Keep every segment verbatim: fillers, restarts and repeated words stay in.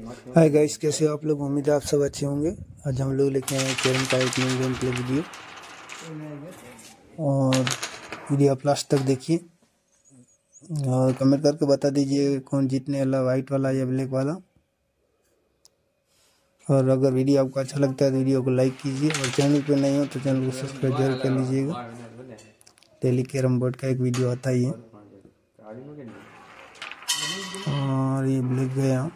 Hi guys, कैसे हो आप लोग। उम्मीद है आप सब अच्छे होंगे। आज हम लोग लेके आए हैं कैरम का एक न्यू गेम प्ले वीडियो, और वीडियो आप लास्ट तक देखिए और कमेंट करके बता दीजिए कौन जीतने वाला, वाइट वाला या ब्लैक वाला। और अगर वीडियो आपको अच्छा लगता है तो वीडियो को लाइक कीजिए, और चैनल पे नहीं हो तो चैनल को सब्सक्राइब जरूर कर लीजिएगा। डेली कैरम बोर्ड का एक वीडियो आता ही है। और ये ब्लैक गया,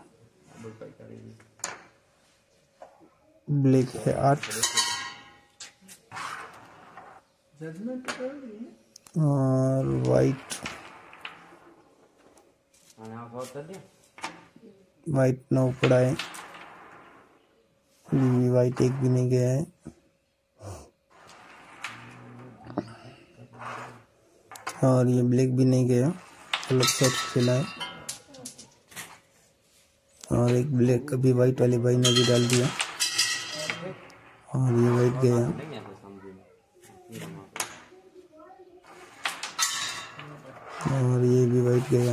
ब्लैक है आठ, और वाइट वाइट नौ पड़ा है। वाइट एक भी नहीं गया है। और ये ब्लैक भी नहीं गया, अलग साइड खेला है। और एक ब्लैक का भी वाइट वाले भाई ने भी डाल दिया, और ये वाइट गया। और ये भी वाइट गया।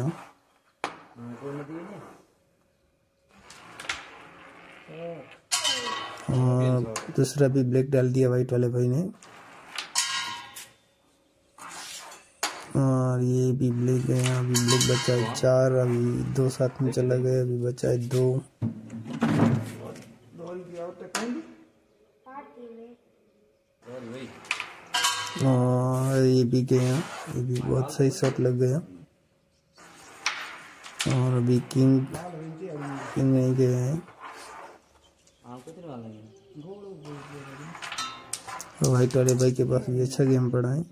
और दूसरा भी ब्लैक डाल दिया वाइट वाले भाई ने। और ये भी ब्लैक गया। अभी ब्लैक बचा है चार, अभी दो साथ में चला गया, अभी बचा है दो। और ये भी गया, ये भी बहुत सही शॉट लग गया। और अभी किंग किंग नहीं गया है। वाइट वाले भाई के पास भी अच्छा गेम पड़ा है।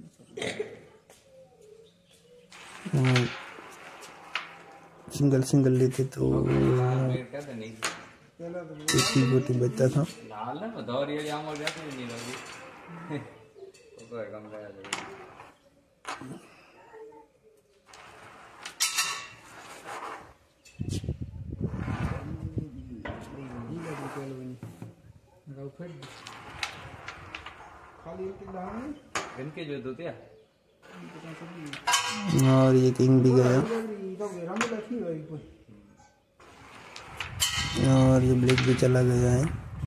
सिंगल सिंगल लेते तो इसी गोटी बचता था। और ये किंग भी गया, और ये ब्लैक भी चला गया है।